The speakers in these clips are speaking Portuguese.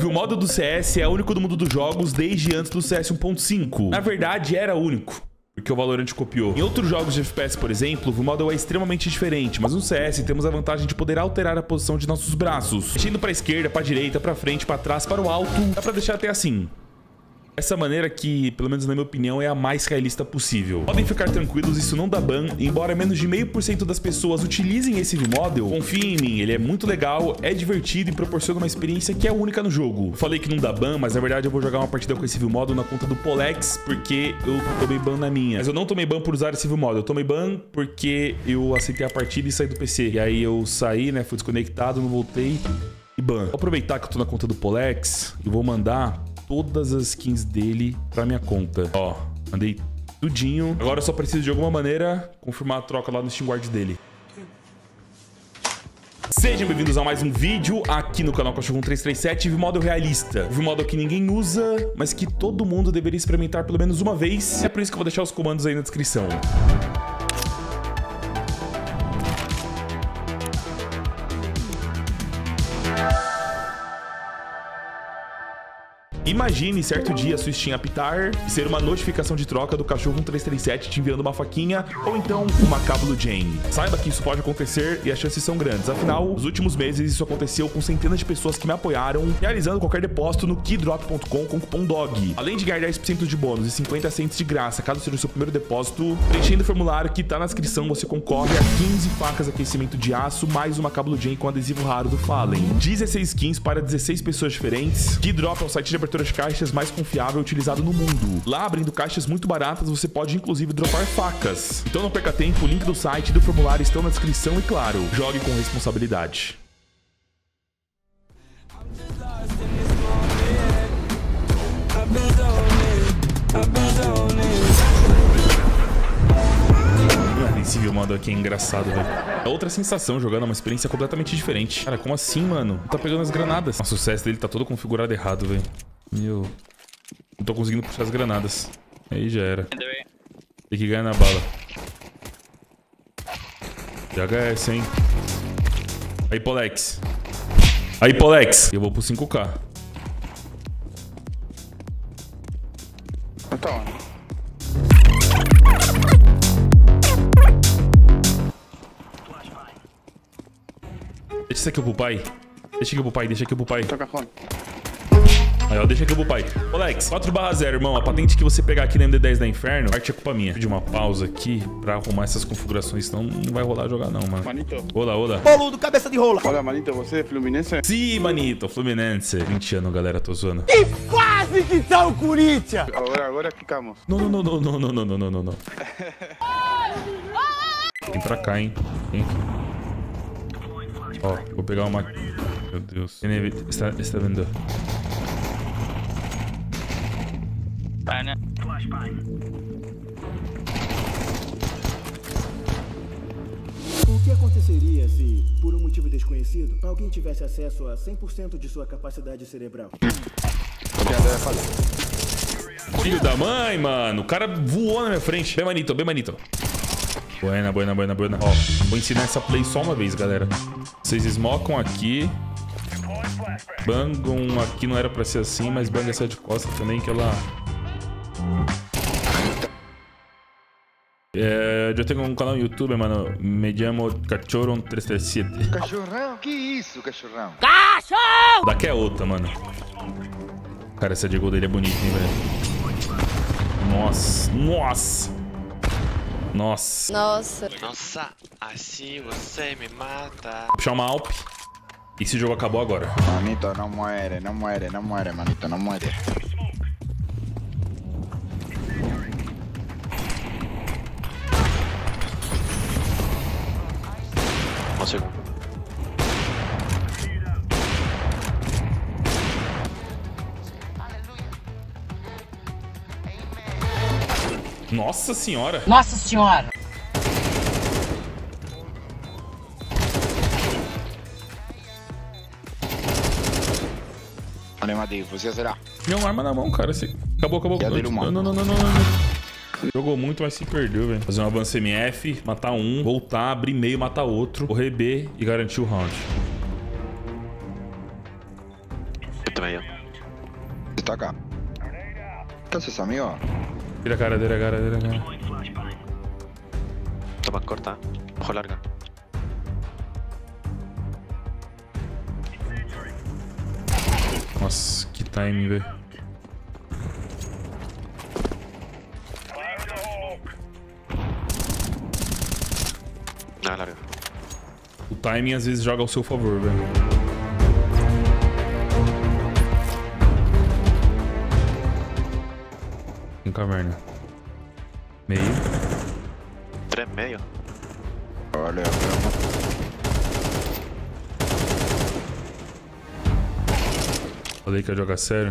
o modo do CS é único do mundo dos jogos desde antes do CS 1.5. Na verdade, era único, porque o Valorant copiou. Em outros jogos de FPS, por exemplo, o modo é extremamente diferente, mas no CS temos a vantagem de poder alterar a posição de nossos braços. Mexendo pra esquerda, pra direita, pra frente, pra trás, para o alto, dá pra deixar até assim. Essa maneira que, pelo menos na minha opinião, é a mais realista possível. Podem ficar tranquilos, isso não dá ban. Embora menos de 0,5% das pessoas utilizem esse V-Model, confiem em mim, ele é muito legal, é divertido e proporciona uma experiência que é única no jogo. Eu falei que não dá ban, mas na verdade eu vou jogar uma partida com esse V-Model na conta do Polex, porque eu tomei ban na minha. Mas eu não tomei ban por usar esse V-Model, eu tomei ban porque eu aceitei a partida e saí do PC. E aí eu saí, né, fui desconectado, não voltei e ban. Vou aproveitar que eu tô na conta do Polex e vou mandar todas as skins dele pra minha conta. Ó, mandei tudinho. Agora eu só preciso de alguma maneira confirmar a troca lá no Steam Guard dele. Sejam bem-vindos a mais um vídeo aqui no canal Cachorro 1337, V-Model realista. V-Model que ninguém usa, mas que todo mundo deveria experimentar pelo menos uma vez. É por isso que eu vou deixar os comandos aí na descrição. Imagine certo dia sua Steam apitar e ser uma notificação de troca do Cachorro 1337 te enviando uma faquinha ou então uma Cablo Jane. Saiba que isso pode acontecer e as chances são grandes. Afinal, nos últimos meses isso aconteceu com centenas de pessoas que me apoiaram, realizando qualquer depósito no keydrop.com com cupom DOG. Além de ganhar 10% de bônus e 50 cents de graça caso seja o seu primeiro depósito, preenchendo o formulário que tá na descrição você concorre a 15 facas de aquecimento de aço mais uma Cablo Jane com adesivo raro do Fallen. 16 skins para 16 pessoas diferentes. Keydrop é o site de abertura de caixas mais confiável utilizado no mundo. Lá, abrindo caixas muito baratas, você pode inclusive dropar facas. Então não perca tempo, o link do site e do formulário estão na descrição e claro, jogue com responsabilidade. Esse V-Model aqui é engraçado, velho. É outra sensação jogando, é uma experiência completamente diferente. Cara, como assim, mano? Tá pegando as granadas. Nossa, o CS dele tá todo configurado errado, velho. Meu... Não tô conseguindo puxar as granadas. Aí já era. Tem que ganhar na bala. JHS, hein? Aí, Polex. Aí, Polex. Eu vou pro 5K. Então... Deixa isso aqui pro pai. Deixa aqui pro pai, deixa aqui pro pai. Toca fone. Aí, ó, deixa aqui pro pai. Polex, 4/0, irmão. A patente que você pegar aqui na MD10 da Inferno, parte é culpa minha. Vou pedir uma pausa aqui pra arrumar essas configurações, senão não vai rolar jogar não, mano. Manito. Olá, olá. Boludo, cabeça de rola. Olha, Manito, você é Fluminense? Sim, manito, Fluminense. 20 anos, galera, tô zoando. E quase que tá o Corinthians. Agora ficamos. Não. Vem pra cá, hein. Vem aqui. Ó, vou pegar uma... Meu Deus. Está vendo? O que aconteceria se, por um motivo desconhecido, alguém tivesse acesso a 100% de sua capacidade cerebral? Filho da mãe, mano. O cara voou na minha frente. Bem manito, bem manito. Buena. Ó, vou ensinar essa play só uma vez, galera. Vocês smocam aqui. Bangam aqui, não era pra ser assim, mas banga essa de costa também, que ela... Eu tenho um canal no YouTube, mano. Me chamo Cachorro 1337. Cachorrão? Que isso, cachorrão? Cachorro! Daqui é outra, mano. Cara, essa de gol dele é bonita, hein, velho. Nossa, Nossa, assim você me mata. Vou puxar uma Alp. E esse jogo acabou agora. Manito, não muere, manito, não muere. Um segundo. Nossa senhora. Nossa senhora! Olha, Madei, você será? Tinha uma arma na mão, cara. Acabou. Já dele uma. Não. Jogou muito, mas se perdeu, velho. Fazer um avanço MF, matar um, voltar, abrir meio, matar outro, correr B e garantir o round. Eu também, ó. Está acá. ¿Qué haces, amigo? Tira a cara, tira a cara, tira a cara. Toma corta. Ojo larga. Nossa, que timing, velho. Nada larga. O timing às vezes joga ao seu favor, velho. Em caverna. Meio. 3 medio. Vale, Falei que ia jogar sério.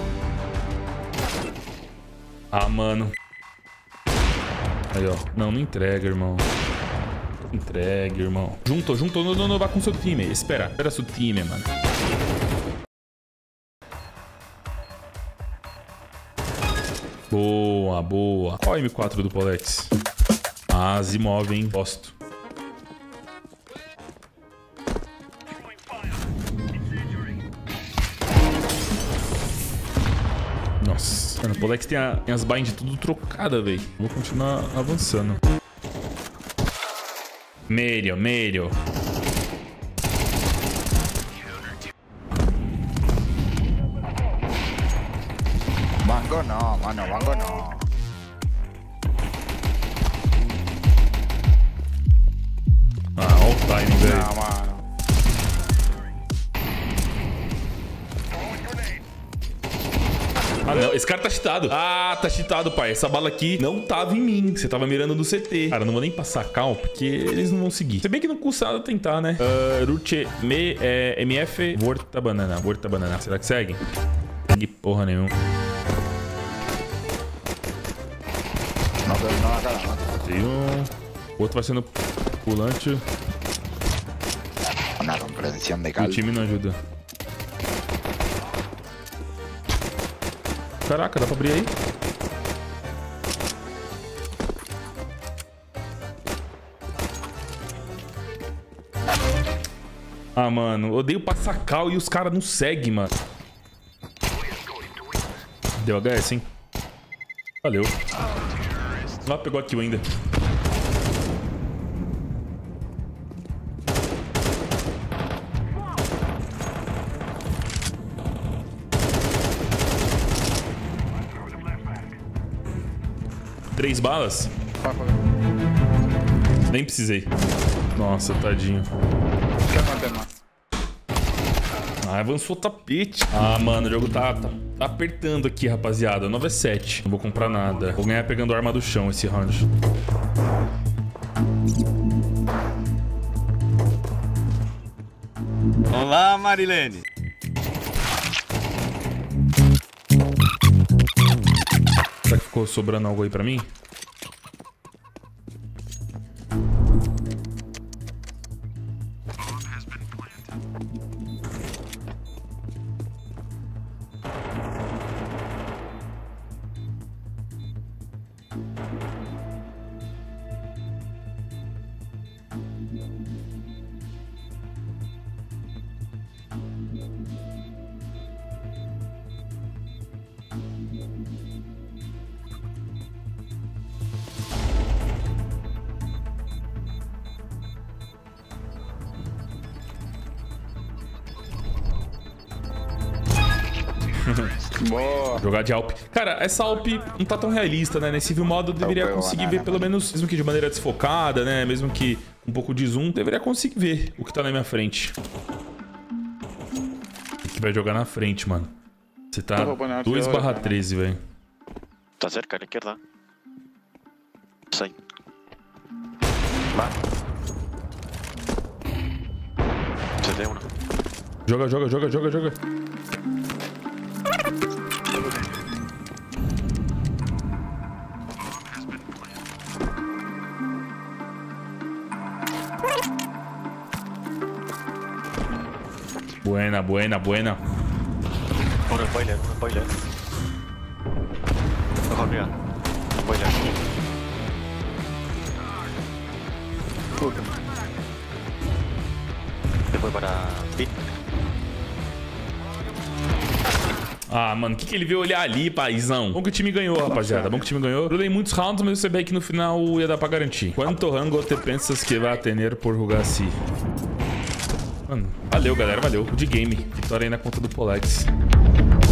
Ah, mano. Aí, ó. Não entrega, irmão. Entregue, irmão. Juntou. Não, vá com seu time. Espera seu time, mano. Boa. Qual é o M4 do Polex? Ah, Zimov, hein? Gosto. Nossa. Mano, o Polex tem as bind tudo trocada, velho. Vou continuar avançando. Medio. Mango no, mano, mango no. Ah, olha o time, velho. No, mano. Ah, não. Esse cara tá cheatado. Ah, tá cheatado, pai. Essa bala aqui não tava em mim. Você tava mirando no CT. Cara, não vou nem passar cal, porque eles não vão seguir. Se bem que não custa nada tentar, né? Ruche, MF, Vorta Banana. Será que segue? Segue porra nenhuma. No, acá, no. Tem um... O outro vai sendo pulante. Una comprensión de O cal. time não ajuda. Caraca, dá pra abrir aí? Ah, mano, odeio passar cal e os caras não seguem, mano. Deu HS, hein? Valeu. Lá pegou a kill ainda. Três balas? Nem precisei. Nossa, tadinho. Ah, avançou o tapete. Ah, mano, o jogo tá apertando aqui, rapaziada. 9-7. Não vou comprar nada. Vou ganhar pegando a arma do chão esse round. Olá, Marilene. Será que ficou sobrando algo aí pra mim? Boa. Jogar de Alp. Cara, essa Alp não tá tão realista, né? Nesse Civil Modo eu deveria conseguir ver pelo menos, mesmo que de maneira desfocada, né? Mesmo que um pouco de zoom, deveria conseguir ver o que tá na minha frente. O que vai jogar na frente, mano? Você tá 2/13, velho. Está cerca, a la izquierda. Sí. Va. CT1. Joga. Buena. Uno spoiler. Ojo arriba. Spoiler. Después para pit. Ah, mano, o que ele veio olhar ali, paizão? Bom que o time ganhou, rapaziada. Bom que o time ganhou. Eu dei muitos rounds, mas eu sabia que no final ia dar pra garantir. Quanto rango te pensas que vai ter por jogar assim? Mano, valeu, galera. Valeu. De game. Vitória aí na conta do Polex.